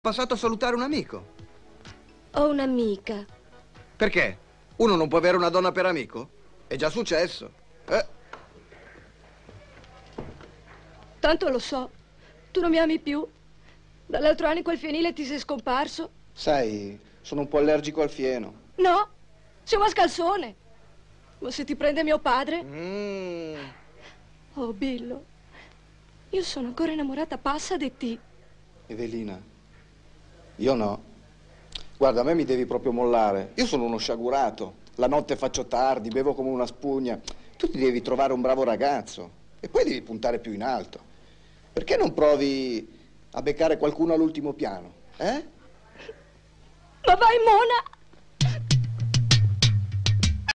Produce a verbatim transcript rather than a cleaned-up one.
passato a salutare un amico. Ho un'amica. Perché? Uno non può avere una donna per amico? È già successo. Eh? Tanto lo so. Tu non mi ami più. Dall'altro anno in quel fienile ti sei scomparso. Sai, sono un po' allergico al fieno. No, sei un mascalzone. Ma se ti prende mio padre? Mm. Oh, Billo, io sono ancora innamorata passa di te. Evelina, io no. Guarda, a me mi devi proprio mollare. Io sono uno sciagurato. La notte faccio tardi, bevo come una spugna. Tu ti devi trovare un bravo ragazzo. E poi devi puntare più in alto. Perché non provi a beccare qualcuno all'ultimo piano, eh? Ma vai, Mona!